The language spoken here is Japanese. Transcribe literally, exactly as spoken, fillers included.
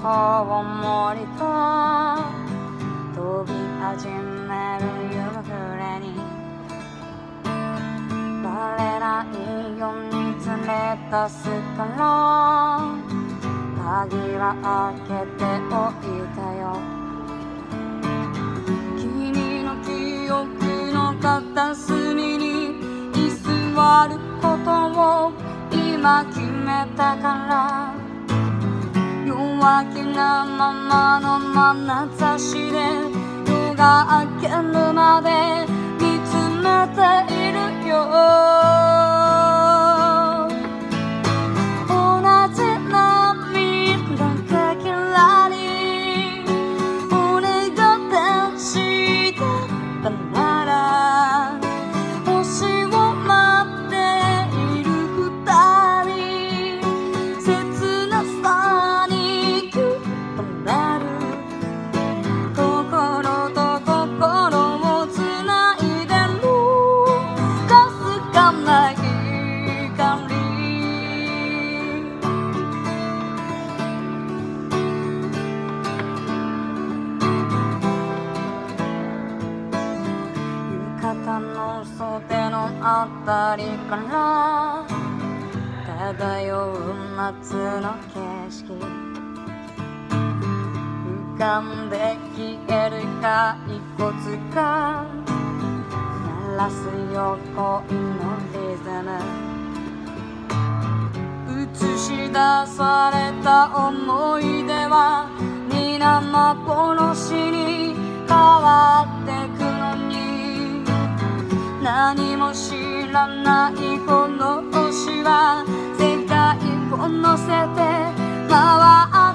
コウモリと飛び始める夕暮れにバレないように連れ出すから鍵は開けておいたよ。君の記憶の片隅に居座ることを今決めたから弱気なままの眼差しで夜が明けるまで見つめているよ。同じ涙かけらに俺が天使だったなら星を待っている二人切なさにキュッとなる心と心をつないでるかすかな光。浴衣の袖のあたりから漂う夏の景色浮かんで消える骸骨が鳴らすよ恋のリズム映し出された思い出は皆幻に変わってくのに何も知らないこの星は世界を乗せて回って